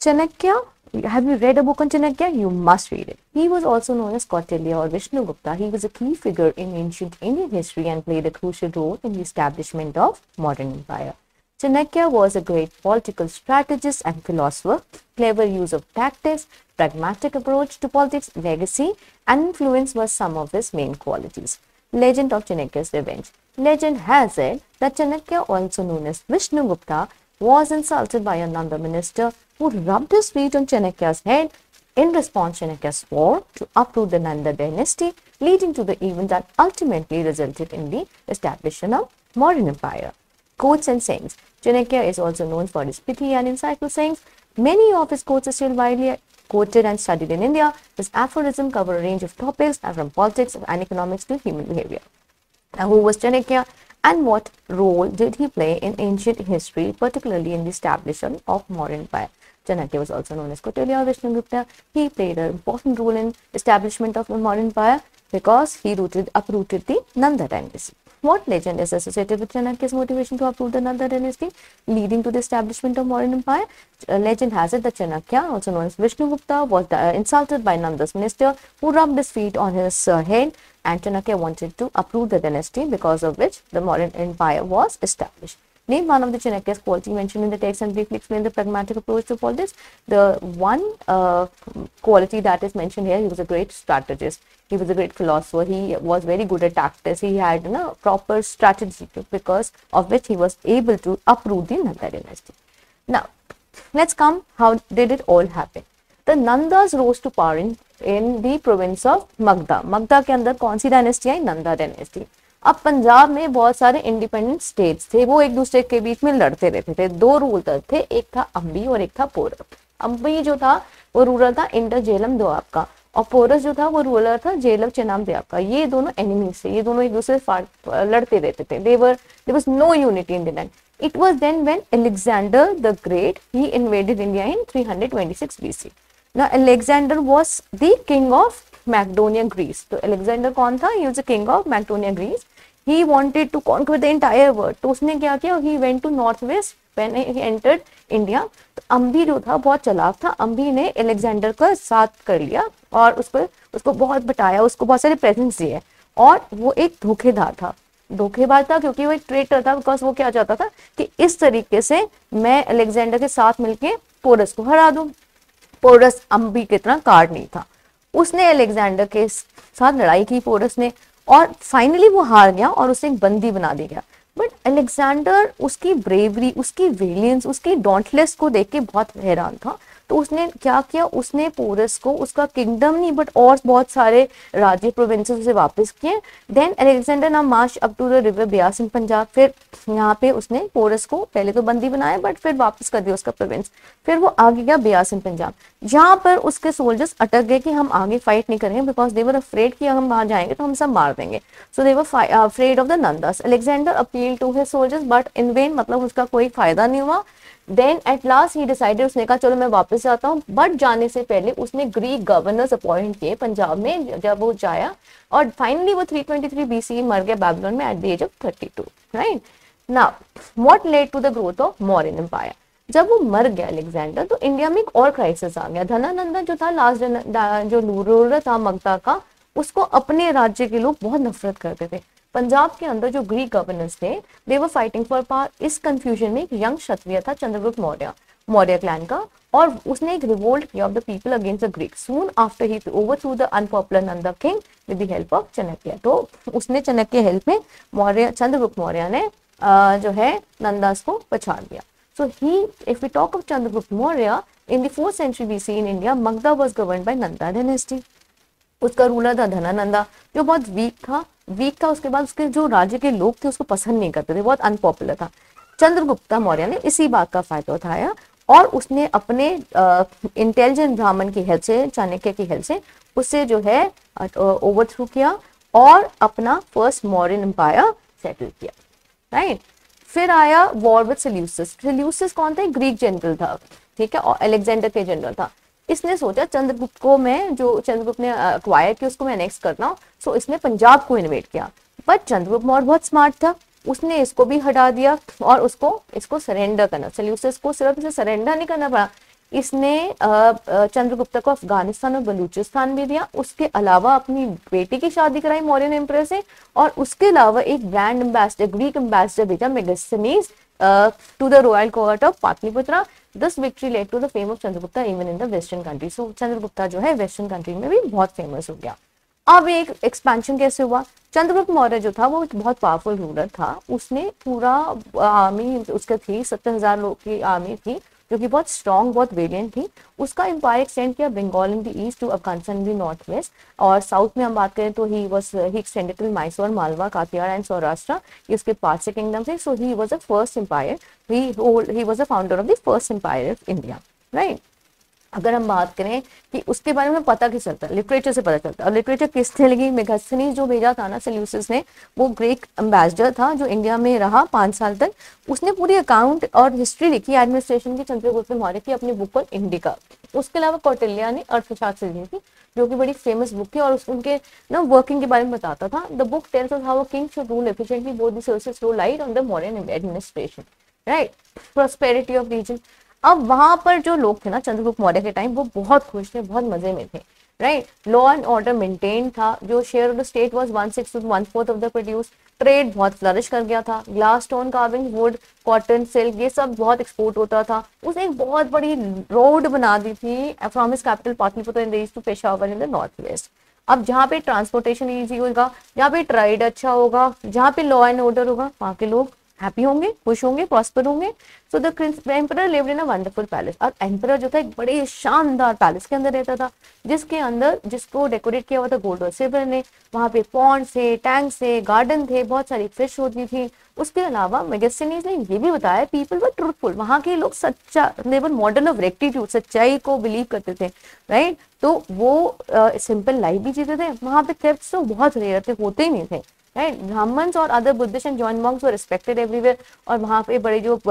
Chanakya, have you read a book on Chanakya? You must read it. He was also known as Kautilya or Vishnugupta. He was a key figure in ancient Indian history and played a crucial role in the establishment of modern empire. Chanakya was a great political strategist and philosopher. Clever use of tactics, pragmatic approach to politics, legacy, and influence were some of his main qualities. Legend of Chanakya's revenge. Legend has it that Chanakya, also known as Vishnugupta, was insulted by a Nanda minister who rubbed his feet on Chanakya's head. In response, Chanakya swore to uproot the Nanda dynasty, leading to the event that ultimately resulted in the establishment of modern empire. Quotes and sayings. Chanakya is also known for his pithy and insightful sayings. Many of his quotes are still widely quoted and studied in India. His aphorisms cover a range of topics from politics and economics to human behavior. Now, who was Chanakya and what role did he play in ancient history, particularly in the establishment of modern empire? Chanakya was also known as Kautilya or Vishnugupta. He played an important role in establishment of the modern empire because he uprooted the Nanda dynasty. What legend is associated with Chanakya's motivation to uproot the Nanda dynasty, leading to the establishment of modern empire? Legend has it that Chanakya, also known as Vishnugupta, was insulted by Nanda's minister who rubbed his feet on his head, and Chanakya wanted to uproot the dynasty, because of which the modern empire was established. Name one of the Chanakya's quality mentioned in the text and briefly explain the pragmatic approach to politics. The one quality that is mentioned here, he was a great strategist. He was a great philosopher. He was very good at tactics. He had proper strategy, because of which he was able to uproot the Nanda dynasty. Now, let's come, how did it all happen? The Nandas rose to power in the province of Magda. Magda के अंदर कौन सी dynasty आई? Nanda dynasty. अब पंजाब में बहुत सारे independent states थे, वो एक दूसरे के बीच में लड़ते रहते थे. दो रूलर थे, एक था अम्बी और एक था पोरस. अम्बी जो था वो रूलर था इंडर जेलम दोआब का, और पोरस जो था वो रूलर था जेलम चेनाम दोआब का. ये दोनों एनिमीज थे, ये दोनों एक दूसरे से लड़ते रहते थे. There was no unity in the land. It was then when Alexander the Great, he invaded India in 326 BC. Now Alexander was the king of Macedonia, Greece. तो Alexander कौन था? He was the king of Macedonia, Greece. He wanted to conquer the entire world. तो उसने क्या किया? He went to northwest when he entered India. तो अम्बी जो था बहुत चालाक था. अम्बी ने Alexander का साथ कर लिया और उसको बहुत बटाया, उसको बहुत सारे प्रेजेंट्स दिए, और वो एक धोखेबाज था क्योंकि वो एक ट्रेटर था. बिकॉज वो क्या चाहता था कि इस तरीके से मैं अलेक्जेंडर के साथ मिलके पोरस को हरा दूं. पोरस अम्बी की तरह कार्ड नहीं था. उसने अलेक्जेंडर के साथ लड़ाई की पोरस ने, और फाइनली वो हार गया और उसे एक बंदी बना दिया गया. बट अलेक्जेंडर उसकी ब्रेवरी, उसकी वेलियंस, उसकी डॉन्टलेस को देख के बहुत हैरान था. तो उसने क्या किया? उसने पोरस को उसका किंगडम नहीं बट और बहुत सारे राज्य प्रोविंसेस उसे वापस किए. Then Alexander now march up to the river Beas in Punjab. फिर यहाँ पे उसने पोरस को पहले तो बंदी बनाया बट फिर वापस कर दिया उसका प्रोविंस. फिर वो आगे गया ब्यास इन पंजाब, जहाँ पर उसके सोल्जर्स अटक गए कि हम आगे फाइट नहीं करेंगे, बिकॉज दे वर अफ्रेड कि हम वहां जाएंगे तो हम सब मार देंगे. So they were afraid of the Nandas. Alexander appeal to his soldiers but in vain, मतलब उसका कोई फायदा नहीं हुआ. Then at last he decided, उसने कहा चलो मैं वापस जाता हूँ. बट जाने से पहले उसने ग्रीक गवर्नर्स अपॉइंट किए पंजाब में जब वो जाया, और फाइनली वो 323 BC मर गया बैबलोन में at the age of 32. Right now what led to the growth of modern empire? जब वो मर गया अलेक्जेंडर, तो इंडिया में एक और क्राइसिस आ गया. धनानंदा जो था लास्ट जो रूलर था मगधा का, उसको अपने राज्य के लोग बहुत नफरत करते थे. पंजाब के अंदर जो ग्रीक गवर्नर्स थे, they were fighting for power. इस कंफ्यूजन में एक यंग क्षत्रिय था चंद्रगुप्त मौर्य क्लैन का, और उसने एक रिवोल्ट किया of the people against the Greek. Soon after he overthrew the unpopular Nanda king with the help of Chanakya. तो उसने चाणक्य हेल्प में चंद्रगुप्त मौर्य ने जो है नंदास को पछाड़ दिया. So if we talk of Chandragupta Maurya, in the 4th century BC in India, Magda was governed by Nanda dynasty. उसका रूलर था धनानंदा, जो बहुत वीक था. उसके बाद उसके जो राज्य के लोग थे उसको पसंद नहीं करते थे, बहुत अनपॉपुलर था. चंद्रगुप्ता मौर्य ने इसी बात का फायदा उठाया और उसने अपने इंटेलिजेंट ब्राह्मण की हेल्प से, चाणक्य की हेल्प से उससे जो है ओवरथ्रू किया और अपना फर्स्ट मौर्यन एम्पायर सेटल किया. राइट. फिर आया वॉर विद सेल्यूसिस. सेल्यूसिस कौन था? ग्रीक जनरल था, ठीक है, और अलेक्जेंडर के जनरल था. इसने सोचा चंद्रगुप्त को मैं, जो चंद्रगुप्त ने अक्वायर किया उसको मैं नेक्स्ट करता हूँ. सो इसने पंजाब को इन्वेड किया. बट चंद्रगुप्त मौर्य बहुत स्मार्ट था, उसने इसको भी हटा दिया और इसको सरेंडर करना. सेल्यूसिस को सिर्फ इसे सरेंडर नहीं करना पड़ा, इसने चंद्रगुप्ता को अफगानिस्तान और बलूचिस्तान भी दिया, उसके अलावा अपनी बेटी की शादी कराई मौर्यन एम्परर से, और उसके अलावा एक ब्रांड एम्बेसडर, ग्रीक एम्बेसडर भेजा Megasthenes to the royal court of Pataliputra. This victory led to the fame of Chandragupta even in the western country. So Chandragupta जो है वेस्टर्न कंट्री में भी बहुत फेमस हो गया. अब एक एक्सपेंशन कैसे हुआ, चंद्रगुप्त मौर्य जो था वो एक बहुत पावरफुल रूलर था, उसने पूरा आर्मी उसका थी 70,000 लोग की आर्मी थी जो कि बहुत स्ट्रॉन्ग, बहुत वेरिएंट थी. उसका एम्पायर एक्सटेंड किया Bengal in the east to Afghanistan in the north west, और साउथ में हम बात करें तो he extended to Mysore, Malwa, Kathiawar and Saurashtra, ये उसके पास से किंगडम थे. So he was the first empire, he was the founder of the first empire of India, right. अगर हम बात करें कि उसके बारे में पता किस चलता है, लिटरेचर से पता चलता है. और लिटरेचर किसने लगी, मेगास्थनीज जो भेजा था ना सेल्यूसिस ने, वो ग्रीक एम्बेसडर था जो इंडिया में रहा 5 साल तक. उसने पूरी अकाउंट और हिस्ट्री लिखी एडमिनिस्ट्रेशन की चंद्रगुप्त मौर्य की अपनी बुक पर इंडिका. उसके अलावा कौटिल्य ने अर्थशास्त्र लिखी थी जो कि बड़ी फेमस बुक थी, और उनके ना वर्किंग के बारे में बताता था. The book tells us how a king should rule efficiently, both the sources throw light on the modern administration, right. Prosperity of region. अब वहां पर जो लोग थे ना चंद्रगुप्त मौर्य के टाइम, वो बहुत खुश थे, बहुत मजे में थे, right. Law and order maintain था, जो share of the state was 1/6 to 1/4 of the produce. Trade बहुत फ्लरिश कर गया था, glass, stone carving, wood, cotton, silk, ये सब बहुत एक्सपोर्ट होता था. उसने एक बहुत बड़ी रोड बना दी थी from his capital Pataliputra in the east to Peshawar in the north west. अब जहाँ पे ट्रांसपोर्टेशन इजी होगा, जहाँ पे ट्रेड अच्छा होगा, जहाँ पे लॉ एंड ऑर्डर होगा, वहाँ के लोग हैप्पी होंगे, खुश होंगे, प्रॉस्पर होंगे. So the emperor lived in a wonderful palace. और एम्परर जो था एक बड़े शानदार पैलेस के अंदर रहता था, जिसके अंदर जिसको डेकोरेट किया हुआ था गोल्ड और सिल्वर ने. वहां पे पॉन्ड थे, टैंक थे, गार्डन थे, बहुत सारी फिश होती थी. उसके अलावा मेगास्थनीज ने ये भी बताया पीपल वर ट्रूथफुल, वहां के लोग सच्चा, they were model of rectitude, सच्चाई को बिलीव करते थे, राइट. तो वो सिंपल लाइफ भी जीते थे. वहां पे थेफ्ट्स तो बहुत रेयर थे, होते ही नहीं थे, राइट. ब्राह्मण्स और other Buddhist and Jain monks were respected everywhere. और वहाँ पे बड़े जो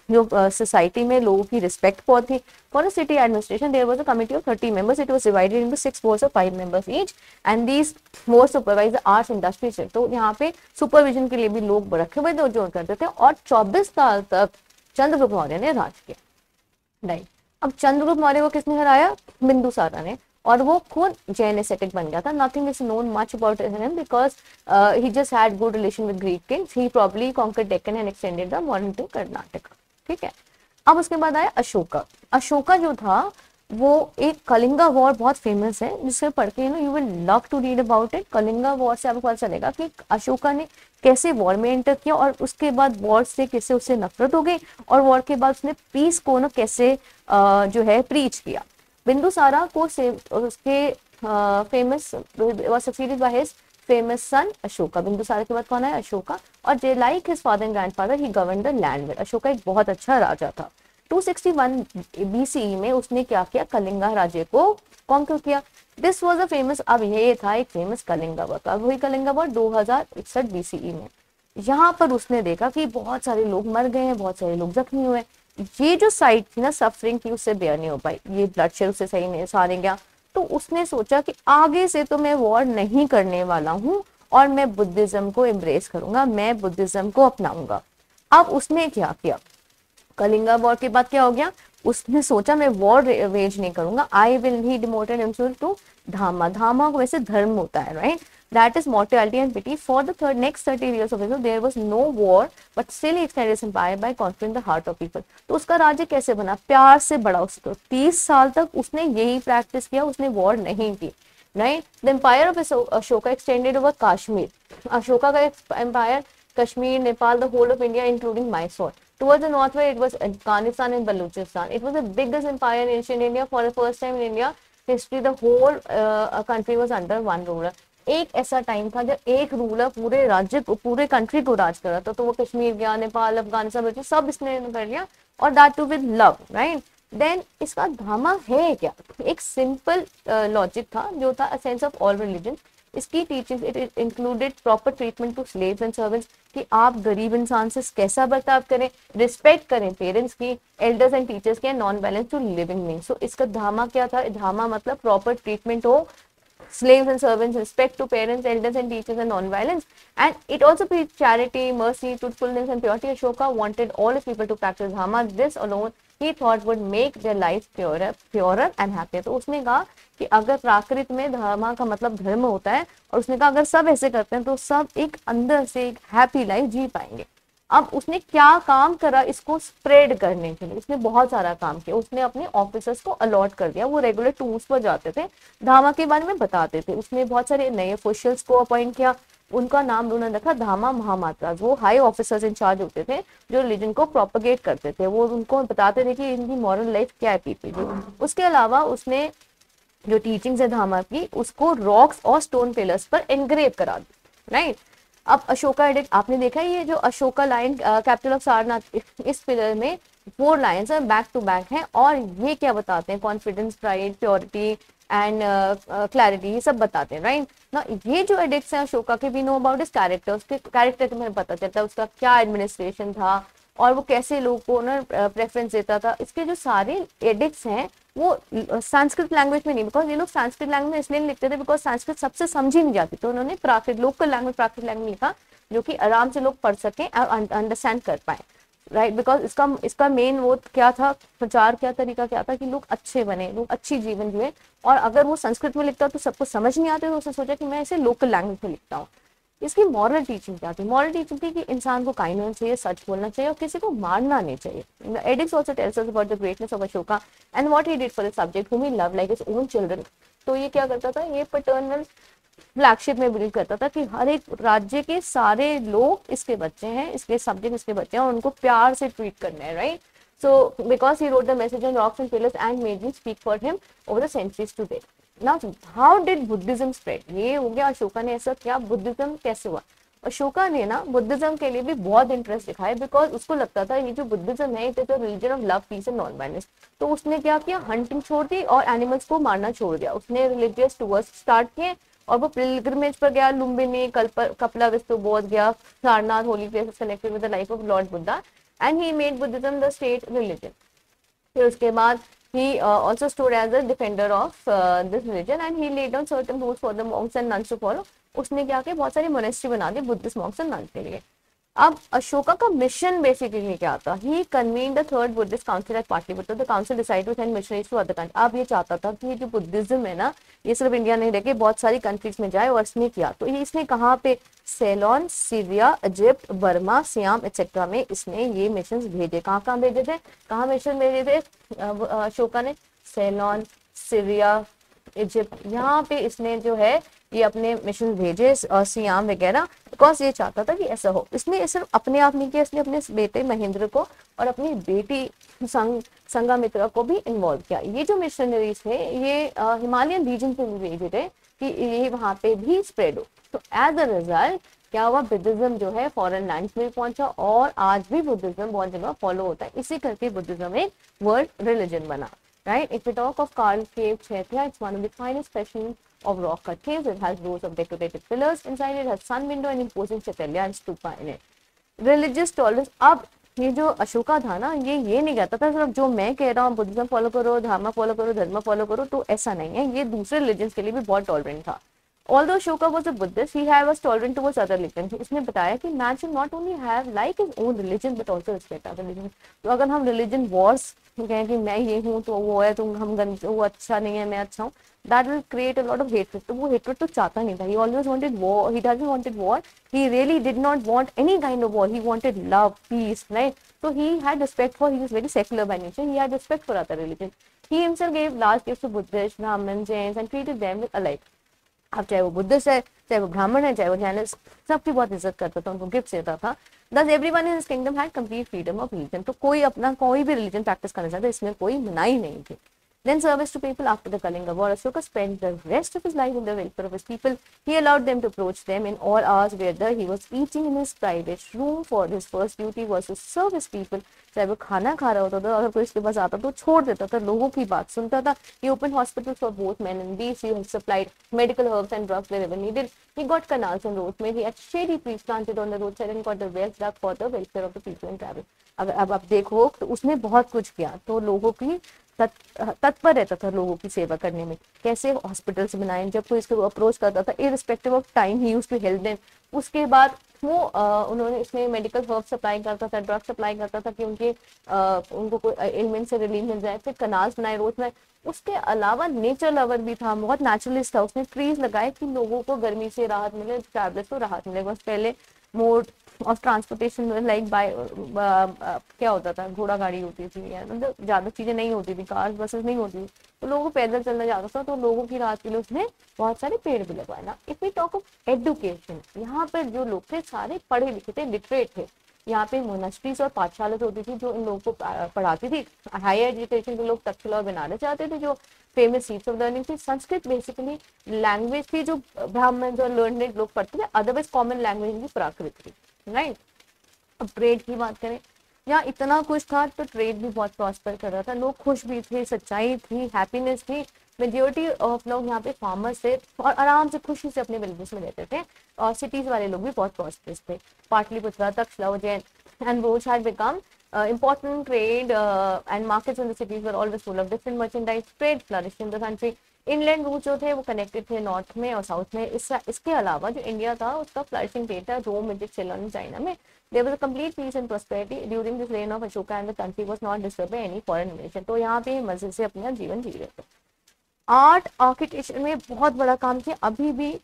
सोसाइटी में लोगों की रिस्पेक्ट बहुत थी. For city administration there was a committee of 30 members. It was divided into 6 boards of 5 members each, and these more supervise the arts industries. तो यहाँ पे सुपरविजन के लिए भी लोग रखे हुए थे जो करते थे. और 24 साल तक चंद्रगुप्त मौर्य ने राज किया, राइट. अब चंद्रगुप्त मौर्य को किसने हराया, बिंदुसारा ने, और वो खुद जैन एसेटिक बन गया था. Nothing is known much about him because he just had good relation with Greek kings. He probably conquered Deccan and extended the modern to Karnataka, ठीक है. अब उसके बाद आया अशोका. अशोका जो था वो एक कलिंगा वॉर बहुत फेमस है, जिससे पढ़ के you will love to read about it. Kalinga war से आपको पता चलेगा कि अशोका ने कैसे वॉर में एंटर किया, और उसके बाद वॉर से कैसे उससे नफरत हो गई, और वॉर के बाद उसने पीस को ना कैसे जो है प्रीच किया. बिंदुसारा को उसके famous was succeeded by his famous son Ashoka. Bindusara के बाद कौन है, अशोका. और like his father and grandfather he governed the land well. Ashoka एक बहुत अच्छा राजा था. 261 BCE में उसने क्या किया, कलिंगा राज्य को कॉन्कर किया. दिस वाज अ फेमस, अब ये था एक फेमस कलिंगा वॉर. अब वही कलिंगा वॉर 2061 BCE में. यहाँ पर उसने देखा कि बहुत सारे लोग मर गए हैं, बहुत सारे लोग जख्मी हुए. ये जो साइड थी ना सफरिंग की, उससे बेयर नहीं हो पाई, ये ब्लडशेड उससे सही नहीं सारे गया. तो उसने सोचा कि आगे से तो मैं वॉर नहीं करने वाला हूँ, और मैं बुद्धिज्म को एम्ब्रेस करूंगा, मैं बुद्धिज्म को अपनाऊंगा. अब उसने क्या किया, कलिंगा वॉर के बाद क्या हो गया, उसने सोचा मैं वॉर वेज नहीं करूंगा. I will he demoted himself to Dhamma. Dhamma को वैसे धर्म होता है, right. That is mortality and pity. For the next 30 years of his life, there was no war, but still he extended his empire by conquering the heart of people. तो उसका राज्य कैसे बना, प्यार से बढ़ा. उसको 30 साल तक उसने यही प्रैक्टिस किया, उसने वॉर नहीं की, right. The empire of Ashoka extended over Kashmir. Ashoka का empire Kashmir, Nepal, the whole of India including Mysore. Towards the north where it was Afghanistan and Balochistan. It was the biggest empire in ancient India. For the first time in India history, the whole country was under one ruler. एक ऐसा time था जब एक ruler पूरे राज्य को, पूरे country को राज कर रहा था. तो वो कश्मीर गया, नेपाल, अफगानिस्तान, सब इसने कर लिया, और that too with love, right. Then इसका धामा है क्या, एक सिंपल लॉजिक था जो था a sense of all religion. इसकी teaching it included proper treatment to slaves and servants, कि आप गरीब इंसान से कैसा बर्ताव करें, रिस्पेक्ट करें पेरेंट्स की, एल्डर्स एंड टीचर्स की, non violence to living being. So इसका धामा क्या था, धामा मतलब प्रॉपर ट्रीटमेंट हो, slaves and servants, respect to parents, elders and teachers, and non-violence. And it also preached charity, mercy, truthfulness, and purity. Ashoka wanted all his people to practice dharma. This alone he thought would make their life purer and happier। तो उसने कहा कि अगर प्राकृत में धर्म का मतलब धर्म होता है, और उसने कहा अगर सब ऐसे करते हैं तो सब एक अंदर से एक हैप्पी लाइफ जी पाएंगे। अब उसने क्या काम करा इसको स्प्रेड करने के लिए, उसने बहुत सारा काम किया। उसने अपने ऑफिसर्स को अलॉट कर दिया, वो रेगुलर टूर्स पर जाते थे, धामा के बारे में बताते थे। उसने बहुत सारे नए ऑफिशियल्स को अपॉइंट किया, उनका नाम उन्होंने रखा धामा महामात्रास। वो हाई ऑफिसर्स इंचार्ज होते थे जो रिलीजन को प्रोपगेट करते थे, वो उनको बताते थे कि इनकी मॉरल लाइफ क्या है पीपल की। उसके अलावा उसने जो टीचिंग्स है धामा की उसको रॉक्स और स्टोन पिलर्स पर एनग्रेव करा दी, राइट। अब अशोका एडिक्ट आपने देखा ये जो Ashoka lion capital of Sarnath, इस पिलर में 4 लाइन्स है बैक टू बैक है, और ये क्या बताते हैं, confidence, pride, purity and clarity, ये सब बताते हैं, राइट ना। ये जो एडिक्ट्स हैं अशोका के, we know about his character, उसके कैरेक्टर के में पता चलता है उसका क्या एडमिनिस्ट्रेशन था और वो कैसे लोगों को ना प्रेफरेंस देता था। इसके जो सारे एडिक्ट्स हैं वो संस्कृत लैंग्वेज में नहीं, बिकॉज ये लोग संस्कृत लैंग्वेज में इसलिए लिखते थे बिकॉज संस्कृत सबसे समझी नहीं जाती, तो उन्होंने Prakrit local language Prakrit language लिखा जो कि आराम से लोग पढ़ सकें और अंडरस्टैंड कर पाए, राइट। बिकॉज इसका मेन वो क्या था, प्रचार क्या तरीका क्या था कि लोग अच्छे बने, लोग अच्छी जीवन जिए। और अगर वो संस्कृत में लिखता तो सबको समझ नहीं आते, तो उसने सोचा कि मैं इसे लोकल लैंग्वेज में लिखता हूँ। इसकी मॉरल टीचिंग क्या थी? मॉरल टीचिंग थी कि इंसान को काइंड होना चाहिए, सच बोलना चाहिए और किसी को मारना नहीं चाहिए। Edicts also tells us about the greatness of Ashoka and what he did for the subject whom he loved like his own children। तो ये क्या करता था, ये पैटर्नल फ्लैगशिप में बिलीव करता था कि हर एक राज्य के सारे लोग इसके बच्चे हैं, इसके सब्जेक्ट इसके बच्चे हैं और उनको प्यार से ट्रीट करना है, right. So because he wrote the message on rocks and pillars and made me speak for him over the centuries today। Now how did Buddhism spread? ये हो गया अशोका ने ऐसा किया, बुद्धिज्म कैसे हुआ? अशोका ने ना बुद्धिज्म के लिए भी बहुत इंटरेस्ट दिखाया, बिकॉज उसको लगता था ये जो बुद्धिज्म है it is the religion of love, peace and non violence. तो उसने क्या किया, हंटिंग छोड़ दी और एनिमल्स को मारना छोड़ दिया। उसने रिलीजियस टूर्स स्टार्ट किए और वो पिलग्रिमेज पर गया, Lumbini, Kapilavastu Bodh Gaya, Sarnath, holy places connected with the life of lord Buddha and he made Buddhism the state religion। फिर उसके बाद he also stood as a defender of this religion and he laid down certain rules for the monks and nuns to follow। उसने क्या किया, बहुत सारी monastery बना दी बुद्धिस्ट मॉन्क्स एंड नन्स के लिए। अब अशोका का मिशन बेसिकली क्या था, he convened the third Buddhist council at Pataliputra. The council decided to send missionaries to other country. अब ये चाहता था कि ये जो बुद्धिज्म है ना ये सिर्फ इंडिया नहीं रह के बहुत सारी कंट्रीज में जाए, और इसने किया। तो ये इसने कहाँ पे, Ceylon, Syria, Egypt, Burma, Siam etcetera में इसने ये मिशन भेजे। कहाँ भेजे थे, कहाँ मिशन भेजे थे अशोका ने, सेलोन, सीरिया, इजिप्ट, यहाँ पे इसने जो है ये अपने मिशन भेजे और सियाम वगैरह, बिकॉज ये चाहता था कि ऐसा हो। इसने सिर्फ अपने आप नहीं किया, इसने अपने बेटे महेंद्र को और अपनी बेटी संघमित्रा को भी इन्वॉल्व किया। ये जो मिशनरीज थे ये हिमालयन रीजन पे भी भेजे थे कि ये वहाँ पे भी स्प्रेड हो। तो एज अ रिजल्ट क्या हुआ, बुद्धिज्म जो है फॉरेन लैंड्स में पहुंचा और आज भी बुद्धिज्म बहुत जगह फॉलो होता है। इसी करके बुद्धिज्म एक वर्ल्ड रिलीजन बना, right? If we talk of Karl Cave Chaitya, it's one of the finest specimens of rock cut caves. It has rows of decorated pillars inside it, has sun window and imposing chaitya and stupa in it. Religious tolerance। अब ये जो अशोका था ना ये नहीं कहता था सिर्फ जो मैं कह रहा हूँ बुद्धिज्म फॉलो करो, धर्म फॉलो करो, धर्म फॉलो करो, तो ऐसा नहीं है। ये दूसरे रिलीजन्स के लिए भी बहुत टॉलरेंट था। Although Ashoka was a Buddhist, he was tolerant towards other religions। इसने बताया कि man should not only have like his own religion but also respect other religions। तो अगर हम religion wars कहें कि मैं ये हूँ तो वो है, तो हम वो अच्छा नहीं है मैं अच्छा हूँ, that will create a lot of hatred। तो वो hatred तो चाहता नहीं था। He always wanted war, he doesn't wanted war, he really did not want any kind of war, he wanted love, peace, right? So he had respect for, he was very secular by nature, he had respect for other religions। He himself gave large gifts to Buddhists, Brahmins, Jains and treated them with alike। अब चाहे वो Buddhist है, चाहे वो ब्राह्मण है, चाहे वो जैन है, सबकी बहुत इज्जत करता था, उनको गिफ्ट देता था। Thus everyone in his kingdom had complete freedom of religion। तो कोई अपना कोई भी रिलीजन प्रैक्टिस करना चाहता, इसमें कोई मनाही नहीं थी। Then service to people after the Kalinga War, Ashoka spent the rest of his life in the welfare of his people। He allowed them to approach them in all hours, whether he was eating in his private room, for his first duty was to serve his people। चाहे वो खाना खा रहा होता था, अगर कोई इसके पास आता तो छोड़ देता था, लोगों की बात सुनता था। He opened hospitals for both men and beasts। He supplied medical herbs and drugs wherever needed। He got canals and roads made। He had shady trees planted on the roadside and got the wells dug for the welfare of the people and travel। अब आप देखो तो उसने बहुत कुछ किया, तो लोगों की तत्पर रहता था लोगों की सेवा करने में। कैसे हॉस्पिटल्स बनाए, जब कोई इसको अप्रोच करता था irrespective of time he used to help them. उसके बाद वो उन्होंने इसमें मेडिकल हर्ब सप्लाई करता था, ड्रग सप्लाई करता था कि उनको कोई एलिमेंट से रिलीफ मिल जाए। फिर कनाल्स बनाए, रोड बनाए। उसके अलावा नेचर लवर भी था, बहुत नेचुरलिस्ट था। उसने ट्रीज लगाए कि लोगों को गर्मी से राहत मिले, ट्रैवलर्स को राहत मिले। बस पहले mode of transportation like by क्या होता था, घोड़ा गाड़ी होती थी, मतलब ज्यादा चीजें नहीं होती थी, कार्स बसेस नहीं होती थी, तो लोगों को पैदल चलना जाता था। तो लोगों की राहत के लिए उसने बहुत सारे पेड़ भी लगवाए ना। If we talk of education, यहाँ पर जो लोग थे सारे पढ़े लिखे थे, लिटरेट थे। यहाँ पे मोनास्ट्रीज और पाठशाला होती थी जो इन लोगों को पढ़ाती थी। हायर एजुकेशन के लोग तक्षशिला और बनारस जाते थे, जो फेमस सीट्स ऑफ लर्निंग थी। संस्कृत बेसिकली लैंग्वेज थी जो ब्राह्मण और लर्नेड लोग पढ़ते थे, अदरवाइज कॉमन लैंग्वेज की प्राकृत थी, राइट। अब ट्रेड की बात करें, यहाँ इतना कुछ था तो ट्रेड भी बहुत प्रॉस्पर कर रहा था, लोग खुश भी थे, सच्चाई थी, हैप्पीनेस थी। मेजोरिटी ऑफ लोग यहाँ पे फार्मर्स थे और आराम से खुशी से अपने विलेजेस में रहते थे। और सिटीज वाले लोग भी बहुत प्रॉस्परस थे। Pataliputra, Taxila, Ujjain and roads had become important trade and markets in the cities were always full of different merchandise. Trade flourished in the country. Inland route जो थे वो कनेक्टेड थे नॉर्थ में और साउथ में। इसके अलावा जो इंडिया था उसका फ्लरिशिंग ट्रेड था रोम, इजिप्ट, ceylon, चाइना में। There was a complete peace and prosperity during this reign of Ashoka and the country was not disturbed by any foreign invasion. तो यहाँ पे मजे से अपना जीवन जी रहे थे। आर्ट आर्किटेक्चर में बहुत बड़ा काम किया। अभी भी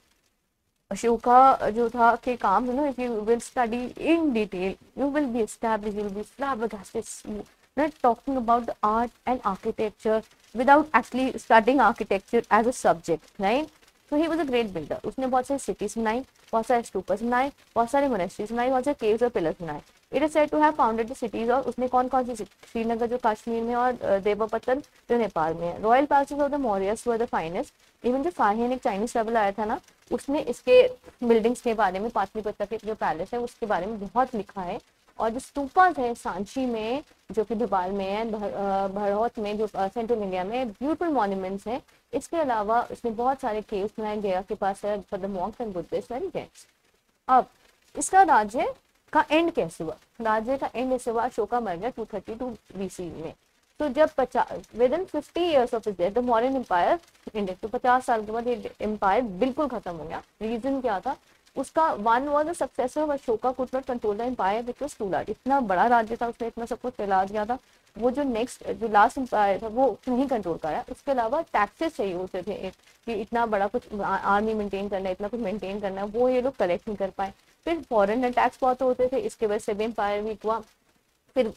अशोका जो था के काम, you know, if you will study in detail, you will be established, you will be flabbergasted, not talking about the art and architecture without actually studying architecture as a subject, right? So he was a great builder. उसने बहुत सारी cities बनाई, बहुत सारे स्तूपस बनाए, बहुत सारे monasteries बनाए, बहुत सारे caves और pillars बनाए। It is said to have founded the cities, और उसने कौन कौन सी, श्रीनगर जो कश्मीर में और देवपतन जो नेपाल में है। Royal palaces of the Mauryas were the finest. Even जो फाहियन एक चाइनीज ट्रैवल आया था ना, उसने इसके बिल्डिंग्स के बारे में, पाटलिपुत्र के जो पैलेस है उसके बारे में बहुत लिखा है। और जो स्तूपास है सांची में जो कि भोपाल में है, भरौत में जो सेंट्रल इंडिया में, ब्यूटीफुल मॉन्यूमेंट्स हैं। इसके अलावा उसने बहुत सारे केव्स बनाए, गया के पास है for the monks and Buddhist very Jains. अब इसका राज्य का एंड कैसे हुआ? राज्य का एंड ऐसे हुआ, अशोका मर गया 232 BC में। तो जब with in 50 years of his death the Mauryan empire ended. तो 50 साल के बाद ये एम्पायर बिल्कुल खत्म हो गया। रीजन क्या था उसका? One was the successor of Ashoka could not control the empire which was too large. इतना बड़ा राज्य था, उसने इतना सब कुछ फैला दिया था, वो जो नेक्स्ट जो लास्ट एम्पायर था वो नहीं कंट्रोल करा। उसके अलावा टैक्सेस चाहिए होते थे कि इतना बड़ा कुछ आर्मी मेंटेन करना है, इतना कुछ मेंटेन करना है, वो ये लोग कलेक्ट नहीं कर पाए। फिर फॉरेन अटैक्स बहुत होते थे, इसके वजह से भी एम्पायर वीक हुआ। फिर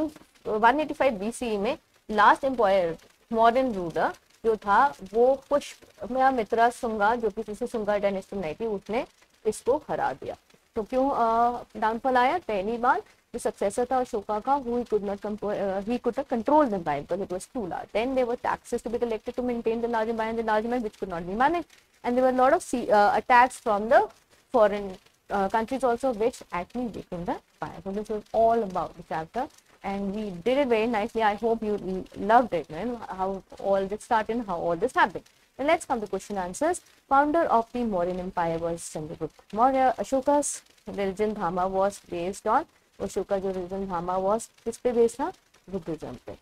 185 BCE में लास्ट एम्पायर मॉडर्न रूलर जो था वो पुष्यमित्र शुंगा, जो कि किसी शुंगा डायनेस्टी बनाई थी, उसने इसको हरा दिया। तो क्यों डाउनफॉल आया? पहली बार जो सक्सेसर था अशोका का, he could not control the empire because it was too large. Then there were taxes to be collected to maintain the large empire, and the large empire which could not be managed, and there were a lot of attacks from the foreign countries also, which actually weakened the empire. So this was all about the chapter, and we did it very nicely. I hope you loved it, man, how all this started and how all this happened. Now let's come to question answers. Founder of the Mauryan Empire was Chandragupta Maurya. Ashoka's religion Dhamma was based on, Ashoka जो religion Dhamma was किस पे based था? Buddhism पे,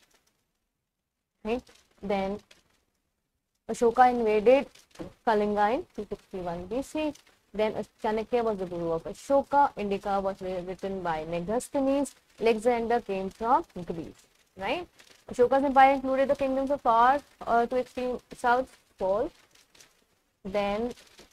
right? Then Ashoka invaded Kalinga in 261 BC. Then Chanakya was the guru of Ashoka. Indica was written by Megasthenes. Alexander came from Greece, right? Ashoka's empire included the kingdoms of far to extreme south Gaul. Then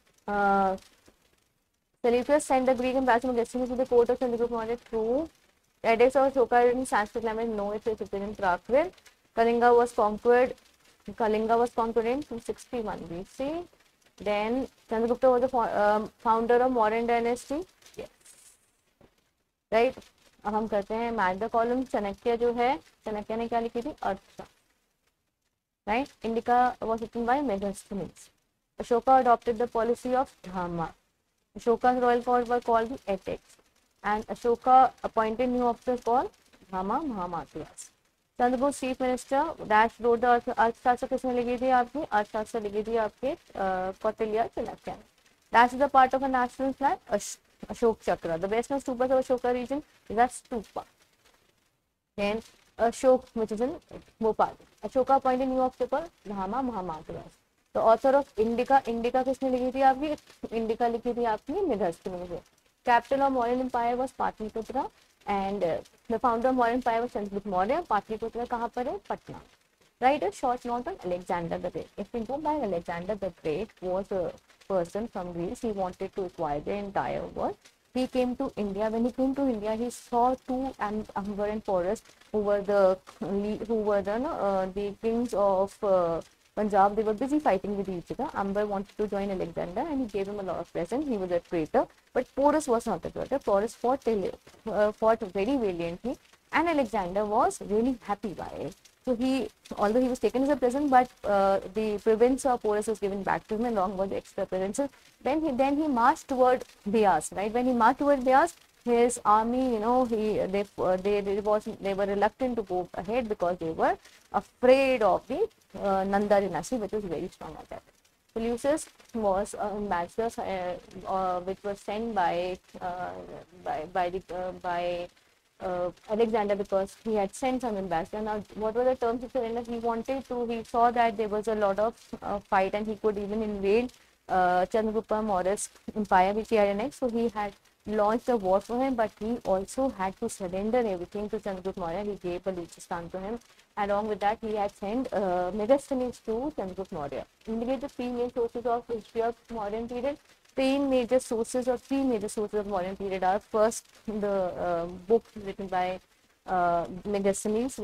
Seleucus sent the Greek ambassador Megasthenes to the court of Chandragupta Maurya. True. The edicts of Ashoka in Sanskrit language, no, it's written in Prakrit. Kalinga was conquered in 261 BC. Then Chandragupta was the founder of Mauryan dynasty. Yes. Right. अब हम करते हैं match the column. Chanakya जो है, चाणक्य ने क्या लिखी थी? Arthashastra, right? Indica was written by Megasthenes. Ashoka adopted the policy of Dhamma. Ashoka's royal court were called the Ethics, and Ashoka appointed new officers called Dhamma Mahamathyas. Chandragupta's chief minister dash wrote the अर्थशास्त्र किसने लिखी थी? आपकी अर्थशास्त्र लिखी थी आपके Kautilya Chanakya. Dash is a part of a national flag, Ashok Chakra. The best known stupas of Ashoka region is a stupa. Then Ashok, which is in Bhopal. Ashoka appointed new obstacle, Rama Mahamadras. The author of Indica, Indica किसने लिखी थी आपकी? Indica लिखी थी आपकी मेधास्तनी ने. Capital of Mauryan Empire was Patliputra, and the founder of Mauryan Empire was Chandragupta Maurya. Patliputra कहाँ पर है? Patna. Write a short note on Alexander the Great. If we go back, Alexander the Great was a person from Greece. He wanted to acquire the entire world. He came to India. When he came to India, he saw two Amber and Porus, who were the kings of Punjab. They were busy fighting with each other. Amber wanted to join Alexander, and he gave him a lot of presents. He was a traitor, but Porus was not a traitor. Porus fought very valiantly, and Alexander was really happy by it. So although he was taken as a present, but the province of Porus was given back to him along with the extra provinces. Then he marched toward Beas, right? When he marched toward Beas, his army, they were reluctant to go ahead because they were afraid of the Nanda dynasty, which was very strong at that. Seleucus was an ambassador, which was sent by Alexander, because he had sent some ambassador. Now, what were the terms of surrender? He saw that there was a lot of fight, and he could even invade Chandragupta Maurya's empire, which he had annexed. So he had launched a war for him, but he also had to surrender everything to Chandragupta Maurya. He gave Baluchistan to him. Along with that, he had sent Megasthenes to Chandragupta Maurya. Indicate the three main sources of history of Mauryan period. Three major sources of Mauryan period are: first, the book written by Megasthenes,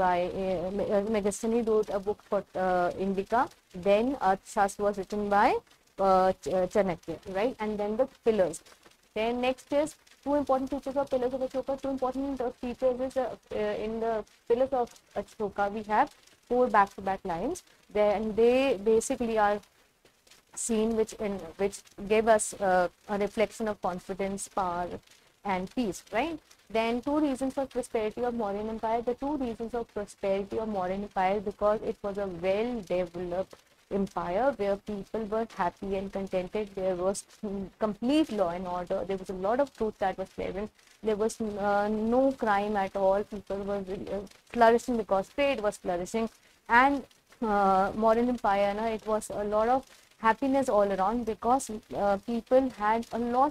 Megasthenes wrote a book for Indica. Then Arthashastra was written by Chanakya, right? And then the pillars. Then next is two important features of pillars of Ashoka. Two important features is in the pillars of Ashoka we have four back-to-back lines. Then they basically are seen which gave us a reflection of confidence, power, and peace, right? Then two reasons for prosperity of Mauryan Empire. The two reasons of prosperity of Mauryan Empire, because it was a well-developed empire where people were happy and contented. There was complete law and order. There was a lot of truth that was present. There was no crime at all. People were flourishing because trade was flourishing, and Mauryan Empire, it was a lot of happiness all around, because people had a lot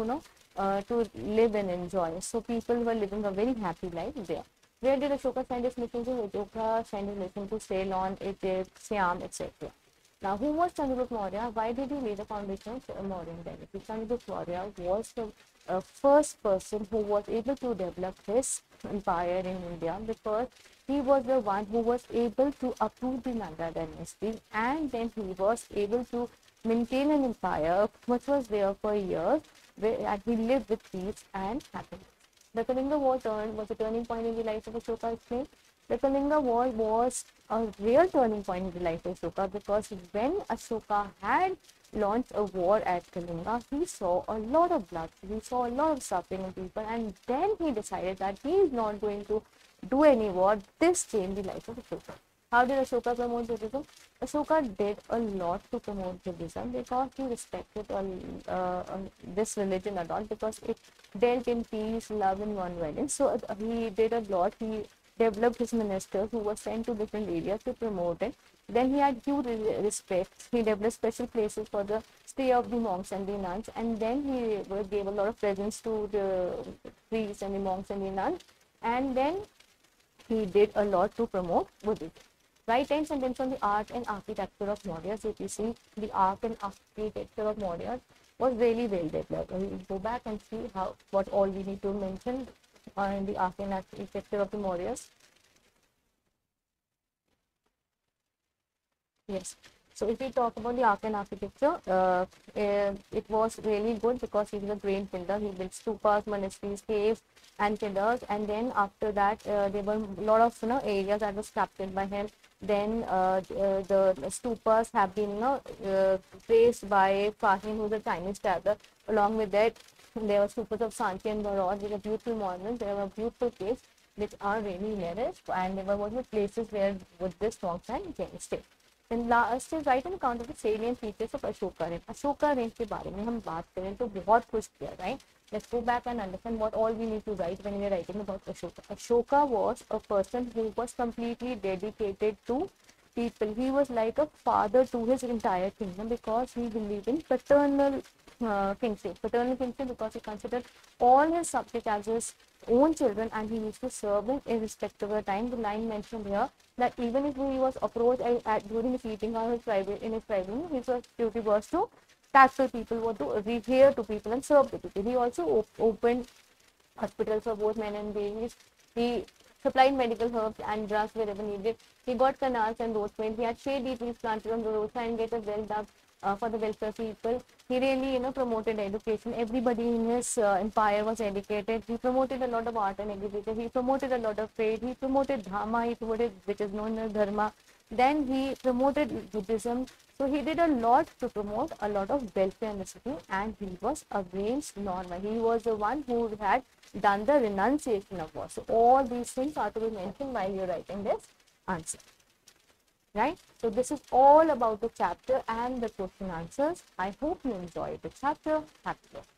to live and enjoy. So people were living a very happy life there. Where did Ashoka send his mission to? Ashoka sent his mission to Ceylon, Egypt, Siam, etc. Now, who was Chandragupta Maurya? Why did he lay the foundation of Mauryan dynasty? Chandragupta Maurya was the first person who was able to develop his empire in India, because he was the one who was able to uproot the Nanda dynasty, and then he was able to maintain an empire which was there for years, and he lived with peace and happiness. The Kalinga War was a turning point in the life of Ashoka. Explained. The Kalinga War was a real turning point in the life of Ashoka, because when Ashoka had launched a war at Kalinga, he saw a lot of blood, he saw a lot of suffering in people, and then he decided that he is not going to do any war. This changed the life of Ashoka. How did Ashoka promote Buddhism? Ashoka did a lot to promote Buddhism, because he respected this religion a lot, because it dealt in peace, love, and non-violence. So he did a lot. He developed his ministers who were sent to different areas to promote it. Then he had huge respect. He developed special places for the stay of the monks and the nuns, and then he gave a lot of presents to the priests and the monks and the nuns, and then he did a lot to promote Buddhism. Right, 10 sentence on the art and architecture of Maurya. So if you see, the art and architecture of Maurya was really well developed. We will go back and see what all we need to mention on the art and architecture of the Mauryas. Yes. So if we talk about the art and architecture, it was really good, because he was a great builder. He built stupas, monasteries, caves, and pillars. And then after that, there were a lot of areas that was captured by him. Then the stupas have been traced by Fahim, who is a Chinese traveler. Along with that, there were stupas of Sanchi and Barod. They were beautiful monuments. There were beautiful caves which are really nearest, and there were also places where Buddhist monks and stay. Then last is write an account of the salient features of Ashoka reign. Ashoka reign के बारे में हम बात करें तो बहुत कुछ किया, right? Let's go back and understand what all we need to write when we are writing about Ashoka. Ashoka was a person who was completely dedicated to people. He was like a father to his entire kingdom because he believed in paternal kingship. Paternal kingship because he considered all his subjects as his own children and he used to serve them irrespective of time. The line mentioned here that even if he was approached during his eating or his private his duty was to tackle people, what to adhere to people and serve the people. He also opened hospitals for both men and babies. He supplied medical herbs and drugs wherever needed. He got canals and roads made. He had shady trees planted on the roadside and get a well dug for the welfare people. He really, promoted education. Everybody in his empire was educated. He promoted a lot of art and agriculture. He promoted a lot of trade. He promoted dharma. He promoted, which is known as dharma. Then he promoted Buddhism. So he did a lot to promote a lot of welfare in the city, and he was against Norma. He was the one who had done the renunciation of war. So all these things are to be mentioned while you're writing this answer. Right? So this is all about the chapter and the question answers. I hope you enjoyed the chapter. Happy learning.